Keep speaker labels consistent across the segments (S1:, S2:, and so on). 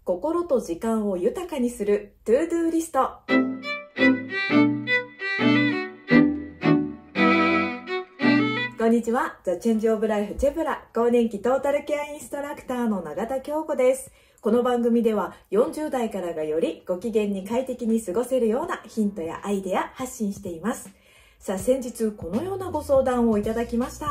S1: 心と時間を豊かにするトゥードゥーリスト。こんにちは。ザ・チェンジ・オブ・ライフ・チェブラ更年期トータルケアインストラクターの永田京子です。この番組では40代からがよりご機嫌に快適に過ごせるようなヒントやアイデア発信しています。さあ、先日このようなご相談をいただきました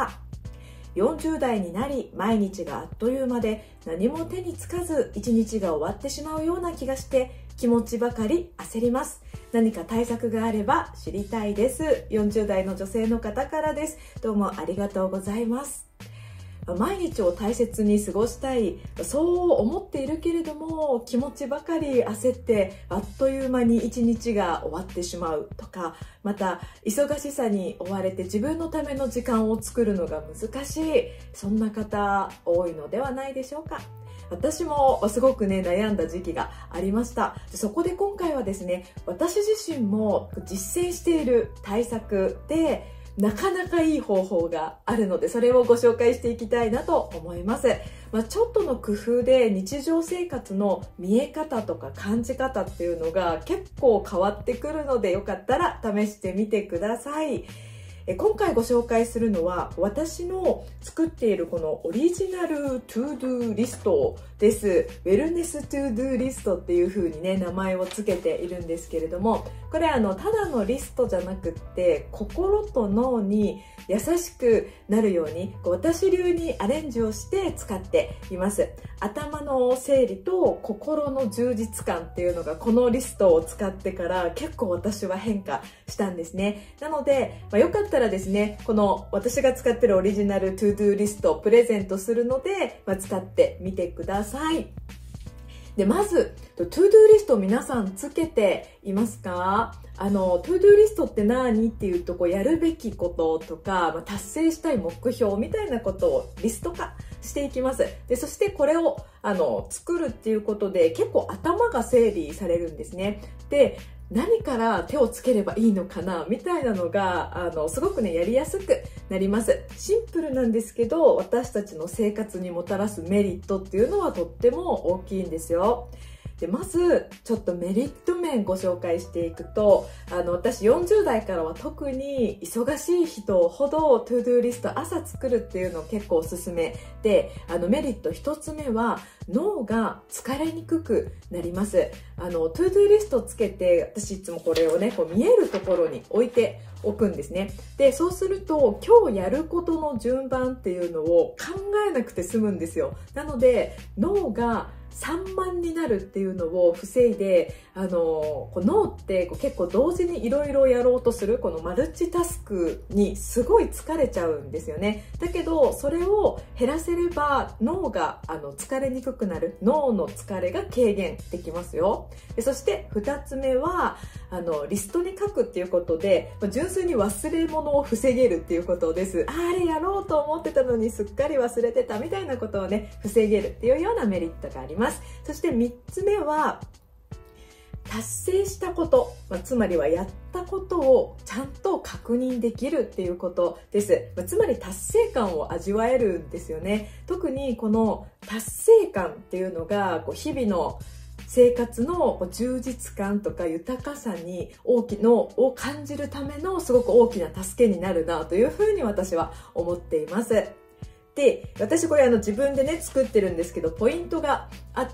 S1: 。40代になり毎日があっという間で何も手につかず一日が終わってしまうような気がして気持ちばかり焦ります。何か対策があれば知りたいです。40代の女性の方からです。どうもありがとうございます。毎日を大切に過ごしたい、そう思っているけれども気持ちばかり焦ってあっという間に一日が終わってしまうとか、また忙しさに追われて自分のための時間を作るのが難しい、そんな方多いのではないでしょうか。私もすごくね悩んだ時期がありました。そこで今回はですね、私自身も実践している対策でなかなかいい方法があるので、それをご紹介していきたいなと思います。ちょっとの工夫で日常生活の見え方とか感じ方っていうのが結構変わってくるので、よかったら試してみてください。今回ご紹介するのは私の作っているこのオリジナルトゥードゥーリストです。ウェルネストゥードゥーリストっていう風にね名前をつけているんですけれども、これただのリストじゃなくって心と脳に優しくなるように私流にアレンジをして使っています。頭の整理と心の充実感っていうのがこのリストを使ってから結構私は変化したんですね。なので、よかったらですね、この私が使ってるオリジナルトゥードゥーリストをプレゼントするので、使ってみてください。で、まずトゥードゥーリスト皆さんつけていますか？トゥードゥーリストって何っていうとやるべきこととか、達成したい目標みたいなことをリスト化していきます。で、そしてこれを作るっていうことで結構頭が整理されるんですね。で、何から手をつければいいのかなみたいなのがすごくねやりやすくなります。シンプルなんですけど私たちの生活にもたらすメリットっていうのはとっても大きいんですよ。で、まずちょっとメリット面ご紹介していくと、私40代からは特に忙しい人ほどトゥードゥーリスト朝作るっていうの結構おすすめで、メリット1つ目は脳が疲れにくくなります。トゥードゥーリストつけて私いつもこれをね見えるところに置いておくんですね。で、そうすると今日やることの順番っていうのを考えなくて済むんですよ。なので脳が散漫になるっていうのを防いで、脳って結構同時にいろいろやろうとするこのマルチタスクにすごい疲れちゃうんですよね。だけどそれを減らせれば脳が疲れにくくなる、脳の疲れが軽減できますよ。で、そして2つ目はリストに書くっていうことで純粋に忘れ物を防げるっていうことです。あれやろうと思ってたのにすっかり忘れてたみたいなことをね防げるっていうようなメリットがあります。そして3つ目は達成したこと、つまりはやったことをちゃんと確認できるっていうことです。つまり達成感を味わえるんですよね。特にこの達成感っていうのが日々の生活の充実感とか豊かさを感じるためのすごく大きな助けになるなというふうに私は思っています。で、私これ自分でね作ってるんですけどポイントがあって、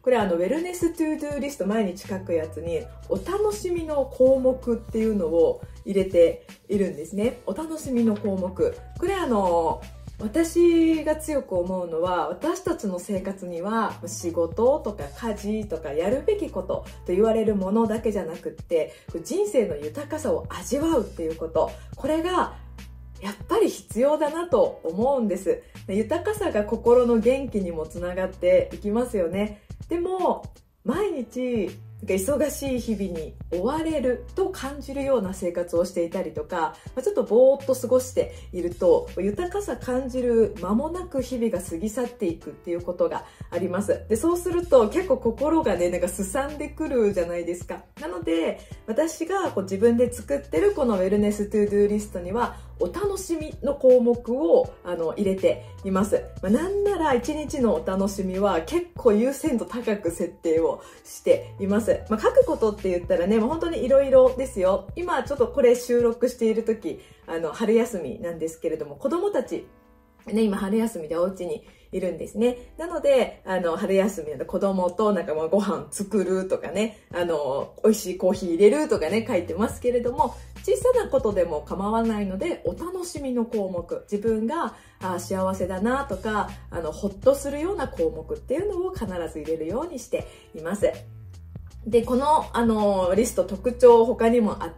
S1: これウェルネストゥードゥーリスト毎日書くやつにお楽しみの項目っていうのを入れているんですね。お楽しみの項目、これ私が強く思うのは私たちの生活には仕事とか家事とかやるべきことと言われるものだけじゃなくって人生の豊かさを味わうっていうこと、これがやっぱり必要だなと思うんです。豊かさが心の元気にもつながっていきますよね。でも毎日忙しい日々に追われると感じるような生活をしていたりとか、ちょっとぼーっと過ごしていると豊かさ感じる間もなく日々が過ぎ去っていくっていうことがあります。で、そうすると結構心がねすさんでくるじゃないですか。なので私が自分で作ってるこのウェルネストゥードゥーリストにはお楽しみの項目を入れています。なんなら1日のお楽しみは結構優先度高く設定をしています。書くことって言ったらね、もう本当に色々ですよ。今ちょっとこれ収録している時、春休みなんですけれども、子供たち、ね、今春休みでお家にいるんですね。なので、春休みの子供とご飯作るとかね、美味しいコーヒー入れるとかね、書いてますけれども、小さなことでも構わないので、お楽しみの項目、自分が幸せだなとか、ほっとするような項目っていうのを必ず入れるようにしています。で、この、リスト特徴他にもあって、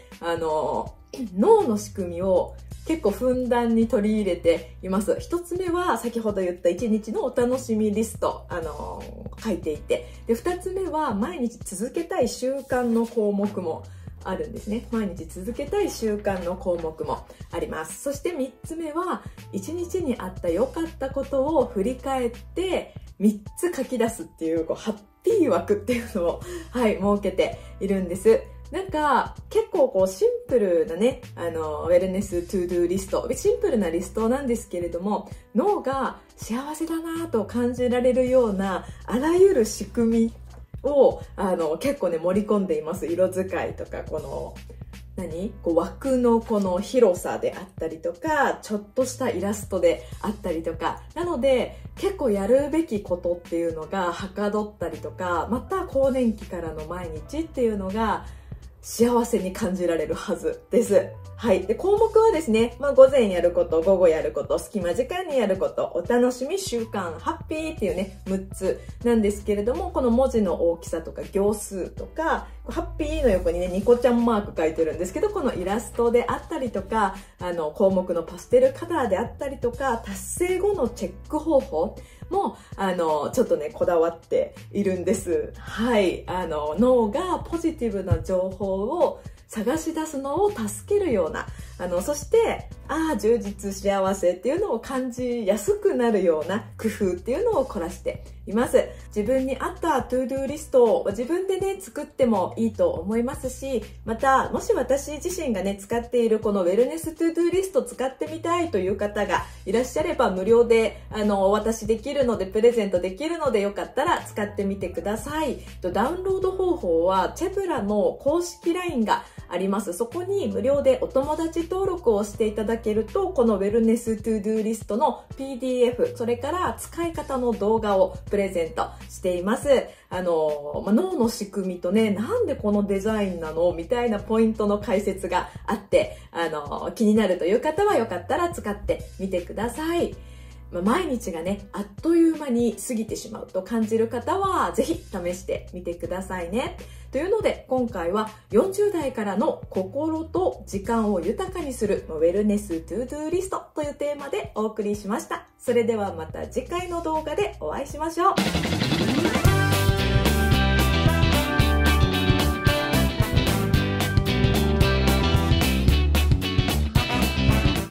S1: 脳の仕組みを結構ふんだんに取り入れています。一つ目は先ほど言った1日のお楽しみリスト、書いていて、で、2つ目は毎日続けたい習慣の項目もあるんですね。毎日続けたい習慣の項目もあります。そして3つ目は1日にあった良かったことを振り返って3つ書き出すっていう、ハッピー枠っていうのを、はい、設けているんです。なんか、結構シンプルなね、ウェルネストゥードゥーリスト、シンプルなリストなんですけれども、脳が幸せだなと感じられるような、あらゆる仕組みを、結構ね、盛り込んでいます。色使いとか、枠のこの広さであったりとか、ちょっとしたイラストであったりとか、なので結構やるべきことっていうのがはかどったりとか、また更年期からの毎日っていうのが幸せに感じられるはずです。はい。で、項目はですね、午前やること、午後やること、隙間時間にやること、お楽しみ、習慣、ハッピーっていうね、6つなんですけれども、この文字の大きさとか行数とか、ハッピーの横にね、ニコちゃんマーク書いてるんですけど、このイラストであったりとか、項目のパステルカラーであったりとか、達成後のチェック方法も、ちょっとね、こだわっているんです。はい。脳がポジティブな情報を探し出すのを助けるような、そして、充実幸せっていうのを感じやすくなるような工夫っていうのを凝らしています。自分に合ったトゥードゥーリストを自分でね、作ってもいいと思いますし、また、もし私自身がね、使っているこのウェルネストゥードゥーリスト使ってみたいという方がいらっしゃれば無料で、お渡しできるので、プレゼントできるのでよかったら使ってみてください。ダウンロード方法は、チェブラの公式 LINE があります。そこに無料でお友達登録をしていただけると、このウェルネストゥードゥーリストの PDF、それから使い方の動画をプレゼントしています。脳の仕組みとね、なんでこのデザインなのみたいなポイントの解説があって、気になるという方はよかったら使ってみてください。毎日がね、あっという間に過ぎてしまうと感じる方は、ぜひ試してみてくださいね。というので、今回は40代からの心と時間を豊かにするウェルネストゥードゥーリストというテーマでお送りしました。それではまた次回の動画でお会いしましょう。